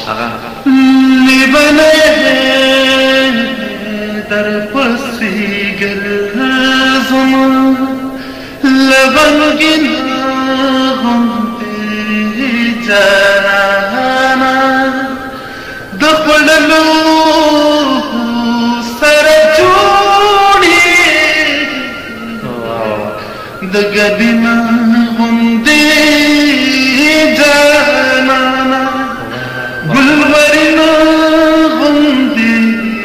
لیبنه در پسی گرزم لبنگین غنده جانا دخللو سر جوڑی دگدنا غنده جانا گلورنا غنده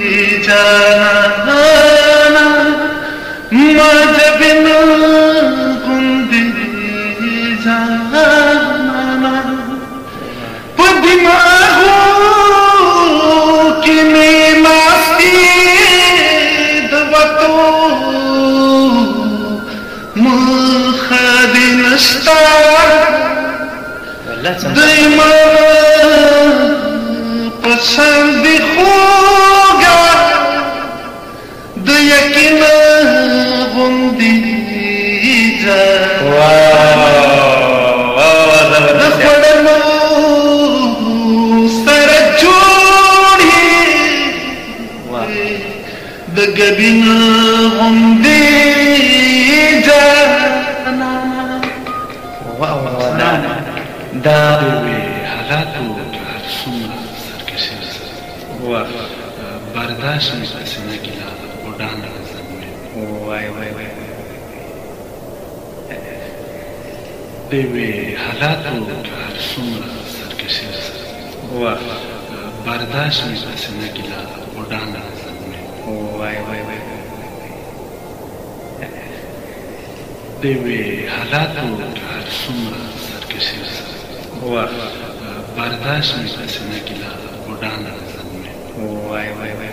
جانا ما جبنا غنده جانا پدماغو کمی ماستی دوتو مخادی نشتا دیما پسندی خوگا دیکن غندی جا دخوڑنو سر جوڑی دگبین غندی جا دا حالاتو هر څومره سرکشي برداشت مې په سینه کې لا غوډان راځي وای دوی حالاتو هر څومره سرکشي برداشت مې په سینه کې لا غوډان راځي وای دوی حالاتو هر څومره سرکشي برداشت مې په سینه کې لا غوډان راځي وای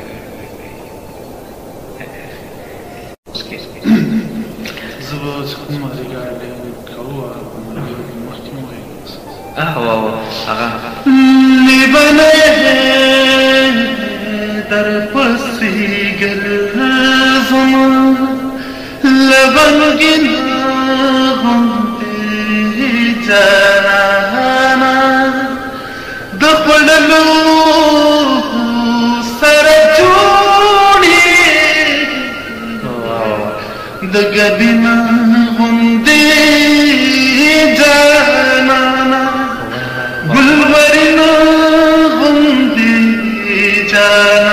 زه به چې کومه ریګارډ کوه مخکې مو وایي لیبنه در پسی گرزم لبنگین غنده جانا دخللو سر جوڑی دگدنا غنده جانا گلورنا غنده جانا